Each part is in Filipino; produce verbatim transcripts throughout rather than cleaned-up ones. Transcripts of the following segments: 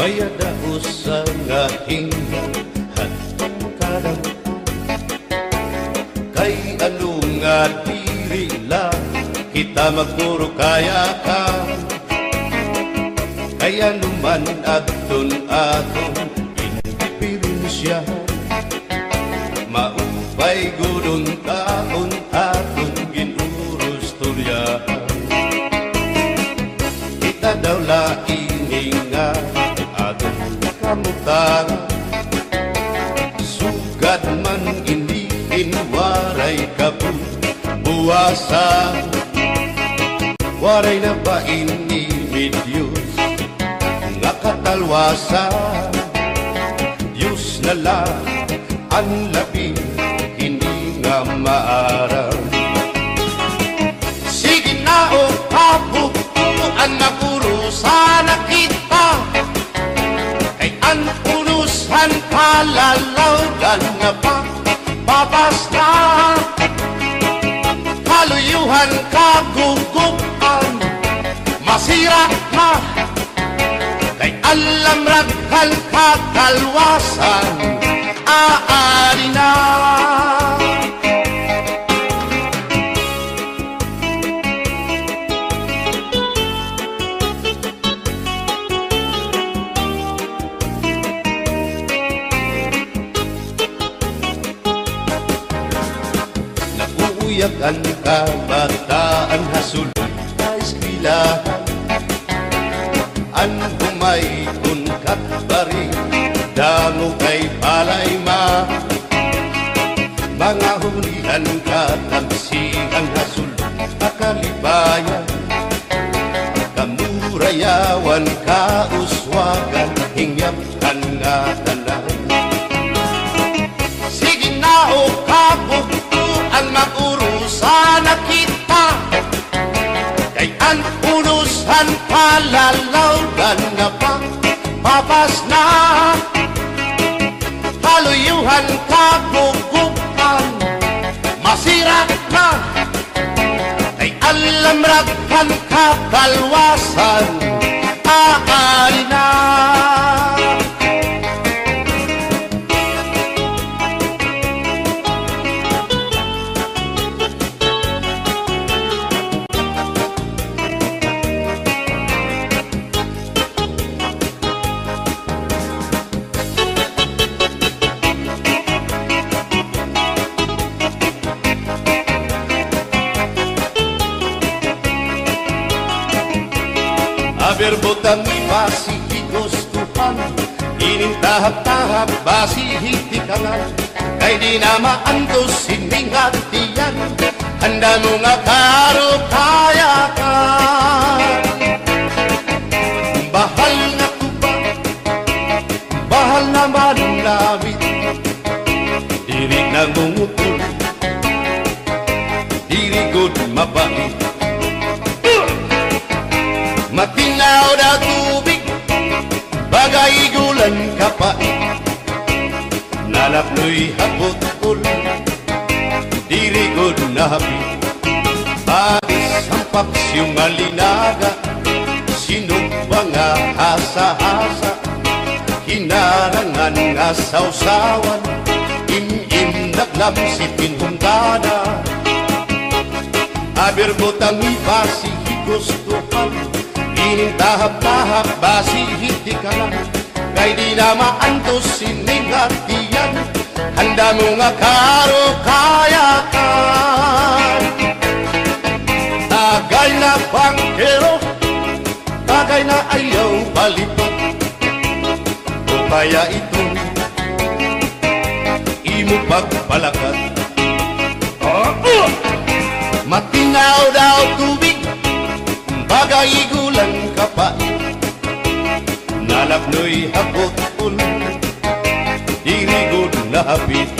Maya daos sa aking hatong kadang kay ano nga diri lang kita magpuro kaya ka kaya naman aton aton indipirensya maupay gudong taon aton ginurus tulyahan kita daw laing nga aton kamutang sugat man iniin waray kabun buwasa waray na ba ini Diyos nga katalwasa Diyos na lang ang labi hindi nga maarang sige na o kabukuan na puro sana kita kay ang punusan palalawgan na pa babas na kaluyuhan kagugupan masira na kay alam raghal kakalwasan aari na nakuuyak ang kabataan hasulod na eskwelahan an humay unkat bari damo kay palay ma mga hulihan katamsihan hasulod akalibayan kamurayawan kauswagan hingyapkan nga tanan sige na o kabukto ang makurusan na kita kay ang punusan palalawgan na pa papas na kaluyuhan kagugupan masira na kay alam raghal kakalwasan aari na berbotang basi higustuhan ining tahap-tahap basi hitikangan kay di na maantos sining hatiyan handa mo nga karo kaya ka bahal na tuba bahal na manunawit diri na ngungutol diri good mabait matinaw na tubig bagay gulan kapait nalapnoy habot-ul diri god na hapit bagis ang paksyong alinaga sinumba nga hasa-hasa hinarangan nga sausawan im-im naglamsipin hungkada aberbotang ibasi higustuhan ining tahap-tahap basi hindi ka lang kay di na maantos sining hatiyan handa mo nga karo kaya ka tagay na bangkero tagay na ayaw palipot o kaya ito imo pagpalakat oh, uh! matinaw daw tubig bagay gulang kapait nalapnoy habot-ul diri god na hapit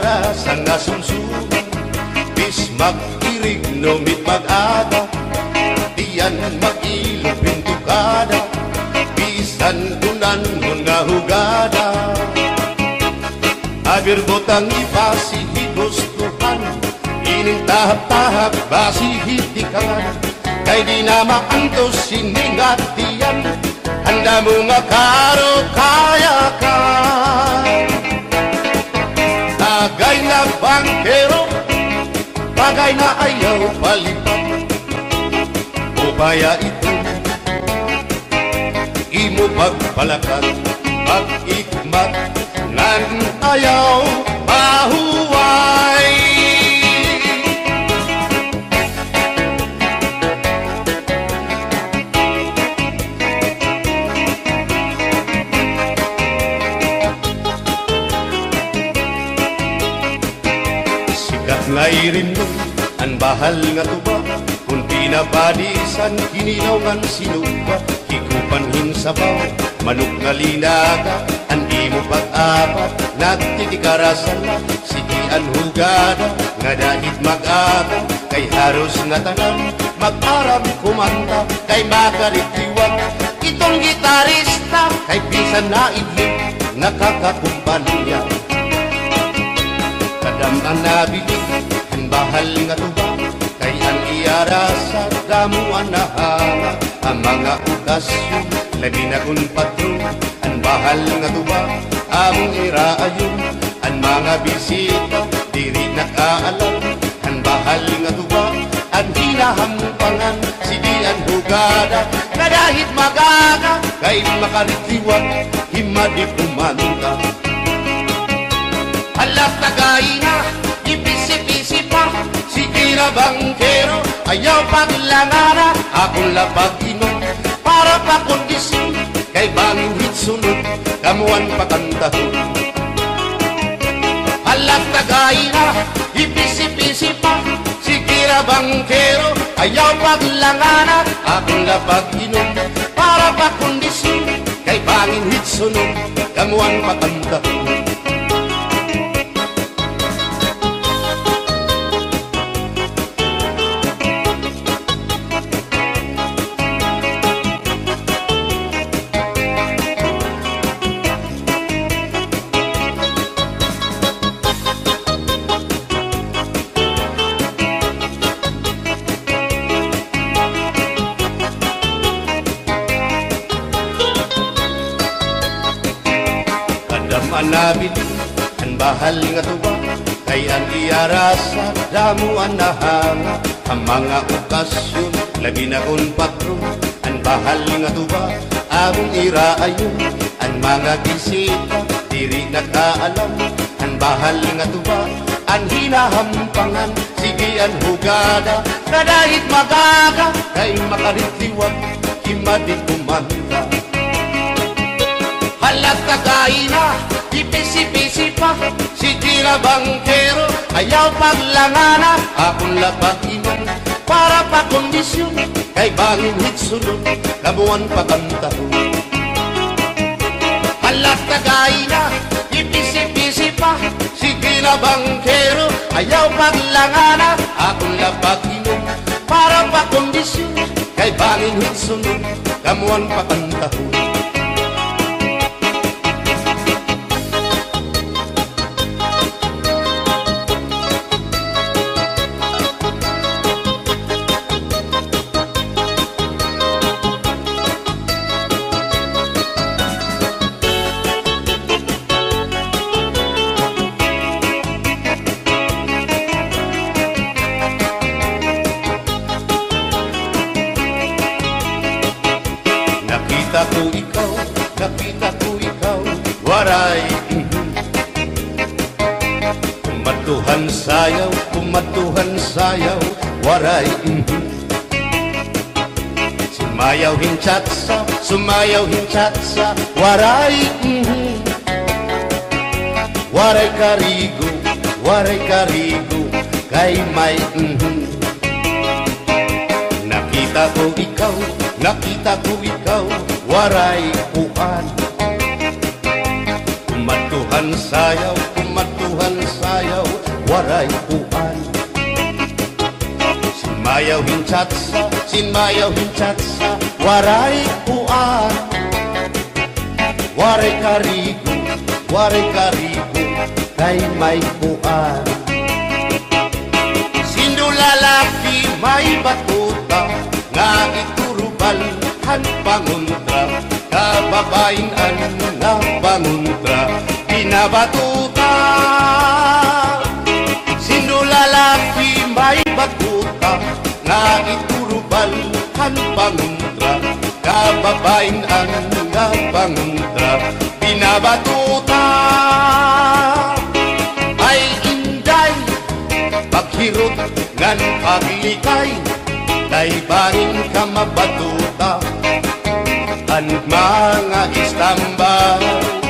para sa nasumsuman. Bis mag-irig numit mag-aga, diyan mag-ilog pintukada, bisan kunan mo nga hugada. Abir botang ipasi higustuhan, ining tahap-tahap basi hitikangan, kay di na maantos siningatian, handa mo nga karo kaya ka. Tagay na bangkero, bagay na ayaw palipat, upaya ito imo pagpalakat, pag-ikmat nan ayaw mahuway. Sikat nga irin mo ang bahal nga tuba, kung pinabadisan kininaw ngan sinuba, hikupan hinsabaw manok nga linaga, ang imo pag-apat nagtitikarasan na, sigian hugada nga dahit mag-aga, kay haros nga tanan mag-aram kumanta, kay makaritiwan itong gitarista, kay bisan na idlip nakakakumpanya. Kadam ang nabilig ang bahal nga tuba, kay ang iarasa damuan na hanga, ang mga okasyon labi na kung patron, ang bahal nga tuba among iraayon, ang mga bisita diri nakaalam, ang bahal nga tuba ang hinahampangan, sige ang hugada na dahit magaga, kay makaritiwan himadi kumanta. Alas tagay na ipisi-pisi pa, sige na bangkero ayaw paglangana, akong lapag inom para pa kondisyon, kay bangit sunod kamuan pakantahon. Alas tagay na ipisi-pisi pa, sige na bangkero ayaw paglangana, akong lapag inom para pa kondisyon, kay bangit sunod kamuan pakantahon. Manabit ang bahal nga tuba, kay ang iarasa damuan na hanga, ang mga okasyon labi na kung patron, ang bahal nga tuba among iraayon, ang mga bisita diri nakaalam, ang bahal nga tuba ang hinahampangan, sige ang hugada na dahit magaga, kay makaritiwag himadi kumanta. Halat tagay na ipisi-pisi pa, sige na bangkero ayaw paglangana, akong lapag inom para pa kondisyon, kay bangin hitsunod kamuan pakantahon. Halat tagay na ipisi-pisi pa, sige na bangkero ayaw paglangana, akong lapag inom para pa kondisyon, kay bangin hitsunod kamuan pakantahon. Nakita ko ikaw, nakita ko ikaw, waray kumatuhan sayaw, kumatuhan sayaw, waray sumayaw hinchatsa, sumayaw hinchatsa, waray waray karigo, waray karigo, kay may nakita ko ikaw, nakita ko ikaw, waray uan kumatuhan sayaw, kumatuhan matuhan sayaw waray puan. Sinmayaw hinchatsa, sinmayaw hinchatsa waray puan. Waray karigo, waray karigo kay may puan. Sindulalaki may batuta nga iturubal han panguntra, kababain an nga panguntra pinabatuta. Sindulalaki may batuta nga iturubal han panguntra, kababain an nga panguntra pinabatuta. Ay inday paghirot ngan paglikay, day bangin ka mabatuta an mga istambay.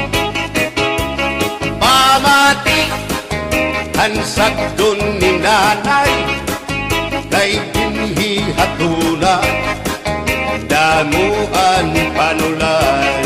Pamati an sagdon ni nanay, day dinhi hatuna damuan panulay.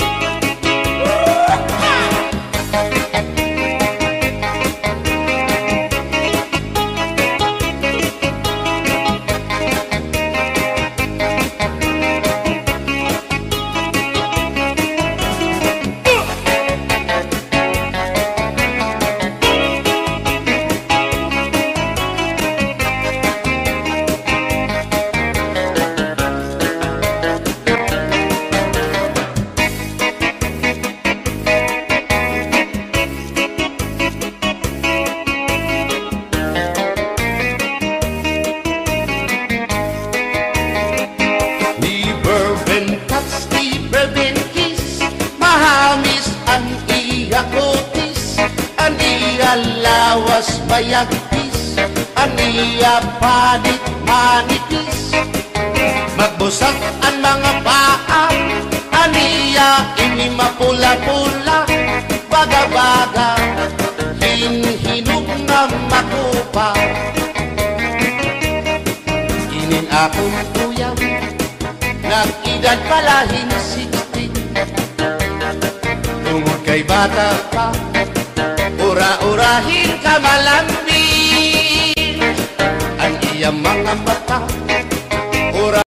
Lawas bayagpis, aniya panit manipis, magbusak ang mga paa, aniya ini mapula-pula, baga-baga hinhinog nga makupa. Inin akong tuyaw, nag-edad palahin sixteen, tungod kay bata pa, ura-urahin ka malambing. Ang iyang mga mata